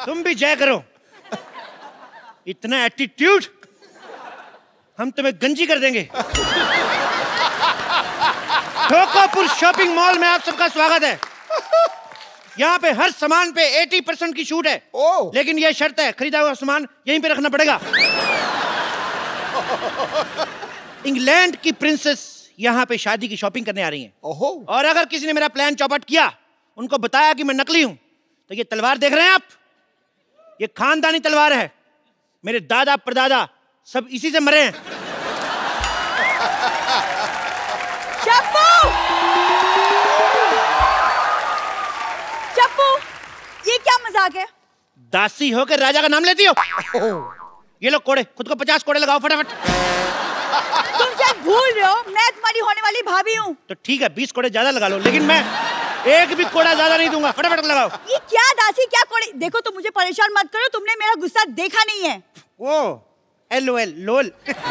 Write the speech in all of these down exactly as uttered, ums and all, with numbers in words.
तुम भी जय करो। इतना एटीट्यूड, हम तुम्हें गंजी कर देंगे। ढोकापुर शॉपिंग मॉल में आप सबका स्वागत है। यहाँ पे हर सामान पे अस्सी परसेंट की छूट है। ओ। लेकिन यह शर्त है, खरीदा हुआ सामान यहीं पे रखना पड़ेगा। इंग्लैंड की प्रिंसेस यहाँ पे शादी की शॉपिंग करने आ रही हैं। ओहो। और अगर किसी ने मेरा प्लान चौपट किया, उनको बताया कि मैं नकली हूं, तो ये तलवार देख रहे हैं आप, ये खानदानी तलवार है। मेरे दादा परदादा सब इसी से मरे हैं। चप्पू! चप्पू, ये क्या मजाक है? दासी होकर राजा का नाम लेती हो? ये लो कोड़े, खुद को पचास कोड़े लगाओ फटाफट। तुम शायद भूल रहे हो, मैं तुम्हारी होने वाली भाभी हूँ। तो ठीक है, बीस कोड़े ज्यादा लगा लो, लेकिन मैं एक भी कोड़ा ज्यादा नहीं दूंगा। फटाफट लगाओ। ये क्या दासी, क्या कोड़े? देखो तुम मुझे परेशान मत करो, तुमने मेरा गुस्सा देखा नहीं है। O L O L lol.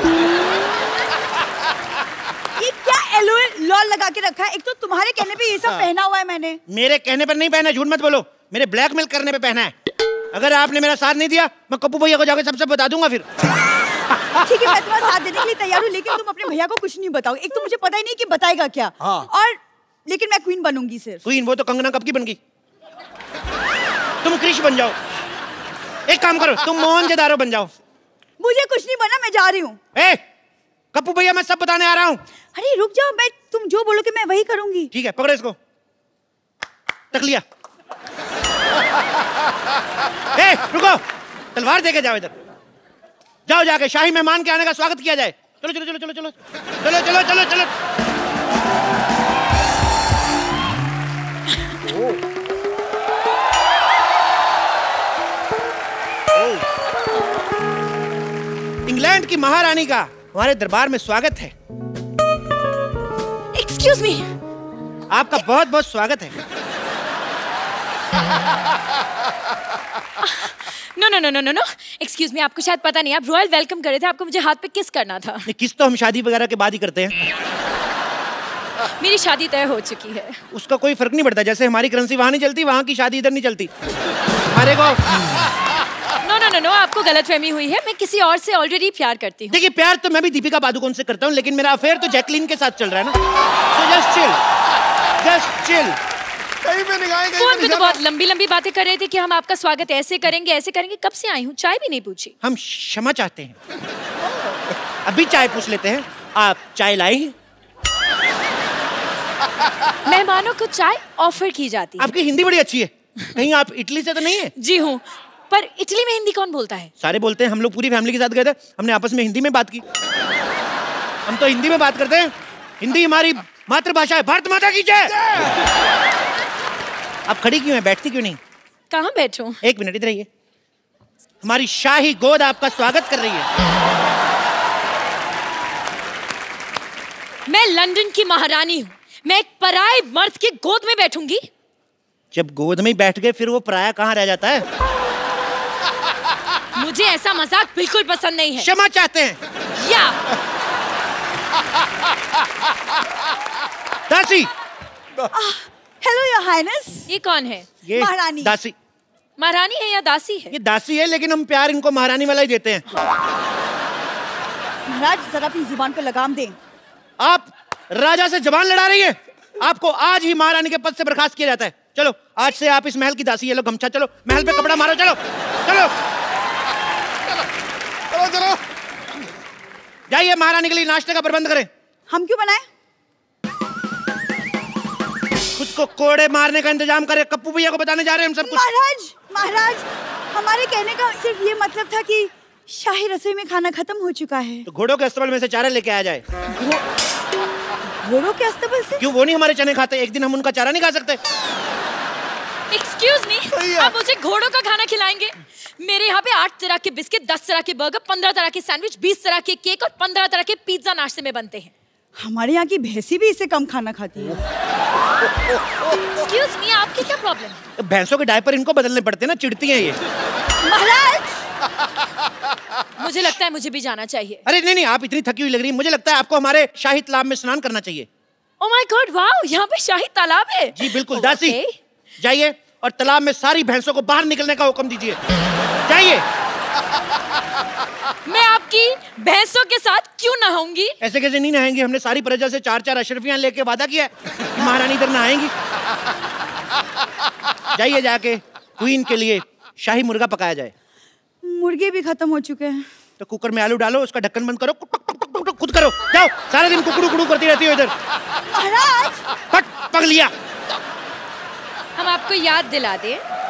ये क्या एल ओ एल लॉल लगा के रखा है? एक तो तुम्हारे कहने पे ये सब पहना हुआ है मैंने। मेरे कहने पर नहीं पहना, झूठ मत बोलो, मेरे ब्लैकमेल करने पे पहना है। अगर आपने मेरा साथ नहीं दिया, मैं कप्पू भैया को जाकर सबसे बता दूंगा फिर। ठीक है, मैं तुम्हारा साथ देने के लिए तैयार हूँ, लेकिन तुम अपने भैया को कुछ नहीं बताओ। एक तो मुझे पता ही नहीं कि बताएगा क्या। हाँ। और लेकिन मैं क्वीन बनूंगी सिर्फ। क्वीन? वो तो कंगना कब की बन गई। तुम क्रिश बन जाओ। एक काम करो, तुम मोहनजोदारो बन जाओ। मुझे कुछ नहीं बना, मैं जा रही हूँ। ए, कप्पू भैया मैं सब बताने आ रहा हूँ। अरे रुक जाओ, मैं तुम जो बोलोगे मैं वही करूंगी। ठीक है, पकड़ो इसको। तक लिया। ए, रुको, तलवार देके जाओ इधर। जाओ, जाके शाही मेहमान के आने का स्वागत किया जाए। चलो चलो चलो चलो चलो चलो चलो चलो चलो। इंग्लैंड की महारानी का हमारे दरबार में स्वागत है। Excuse me. आपका बहुत बहुत स्वागत है। No no no no no no excuse me, आपको शायद पता नहीं, आप रॉयल वेलकम कर रहे थे, आपको मुझे हाथ पे किस करना था। ये किस तो हम शादी वगैरह के बाद ही करते हैं। मेरी शादी तय हो चुकी है। उसका कोई फर्क नहीं पड़ता, जैसे हमारी करेंसी वहां नहीं चलती, वहां की शादी इधर नहीं चलती। हमारे को नो नो नो नो आपको गलतफहमी हुई है, मैं किसी और से ऑलरेडी प्यार करती हूँ। देखिए, प्यार तो मैं भी दीपिका पादुकोण से करता हूँ, लेकिन मेरा अफेयर तो जैकलीन के साथ चल रहा है ना। so just chill, just chill। कहीं पे निगाहें, कहीं फोन पे पे तो निशाना। बहुत लंबी लंबी बातें कर रहे थे कि हम आपका स्वागत ऐसे करेंगे ऐसे करेंगे। कब से आई हूँ, चाय भी नहीं पूछी। हम क्षमा चाहते हैं। अभी चाय पूछ लेते हैं, आप चाय लाई? मेहमानों को चाय ऑफर की जाती है। आपकी हिंदी बड़ी अच्छी है, कहीं आप इटली से तो नहीं है? जी हूँ, पर इटली में हिंदी कौन बोलता है? सारे बोलते हैं, हम लोग पूरी फैमिली के साथ गए थे, हमने आपस में हिंदी में बात की। हम तो हिंदी में बात करते हैं, हिंदी हमारी मातृभाषा है। भारत माता की जय। आप खड़ी क्यों है, बैठती क्यों नहीं? कहाँ बैठूं? एक मिनट इधर आइए। हमारी शाही गोद आपका स्वागत कर रही है। मैं लंदन की महारानी हूँ, मैं एक पराये मर्द की गोद में बैठूंगी? जब गोद में ही बैठ गए, फिर वो पराया कहाँ रह जाता है? मुझे ऐसा मजाक बिल्कुल पसंद नहीं है। क्षमा चाहते हैं। या दासी। Hello your highness. ये कौन है? ये महारानी। दासी। महारानी है या दासी है? ये दासी है, लेकिन हम प्यार इनको महारानी वाला ही देते हैं। महाराज जरा अपनी जुबान को लगाम दें। आप राजा से जबान लड़ा रही है, आपको आज ही महारानी के पद से बर्खास्त किया जाता है। चलो, आज से आप इस महल की दासी है। लो गमछा, चलो महल पे कपड़ा मारो। चलो चलो चलो चलो जाइए, महारानी के लिए नाश्ते का प्रबंध करें। हम क्यों बनाए? खुद को कोड़े मारने का इंतजाम करें। कप्पू भैया को बताने जा रहे हैं हम सब कुछ। महाराज महाराज हमारे कहने का सिर्फ ये मतलब था कि शाही रसोई में खाना खत्म हो चुका है। तो घोड़ों के अस्तबल में से चारा लेके आ जाए। घोड़ों के अस्तबल से? क्यों, वो नहीं हमारे चने खाते? एक दिन हम उनका चारा नहीं खा सकते? एक्सक्यूज मी, आप मुझे घोड़ों का खाना खिलाएंगे? मेरे यहाँ पे आठ तरह के बिस्किट, दस तरह के बर्गर, पंद्रह तरह के सैंडविच, बीस तरह के केक और पंद्रह तरह के पिज्जा नाश्ते में बनते हैं। हमारे यहाँ की भैंसी भी इससे कम खाना खाती है। एक्सक्यूज मी, आपकी क्या प्रॉब्लम है? भैंसों के डायपर इनको बदलने पड़ते हैं ना, चिढ़ती हैं ये। महाराज मुझे लगता है मुझे भी जाना चाहिए। अरे नहीं नहीं, आप इतनी थकी हुई लग रही है, मुझे लगता है आपको हमारे शाही तालाब में स्नान करना चाहिए। ओह माय गॉड, वाओ, यहाँ पे शाही तालाब है। जी बिल्कुल। Oh, दासी okay. जाइए और तालाब में सारी भैंसों को बाहर निकलने का हुक्म दीजिए। जाइए। मैं आपकी भैंसों के साथ क्यों नहाऊंगी? ऐसे कैसे नहीं नहाएंगी? हमने सारी प्रजा से चार चार अशरफियां लेके वादा किया है कि महारानी इधर नहाएंगी। जाइए, जाके क्वीन के लिए शाही मुर्गा पकाया जाए। मुर्गे भी खत्म हो चुके हैं। तो कुकर में आलू डालो, उसका ढक्कन बंद करो, खुद करो। जाओ, सारा दिन कुकड़ू कुकड़ू करती रहती हो इधर। महाराज, पट पक लिया। हम आपको याद दिला दें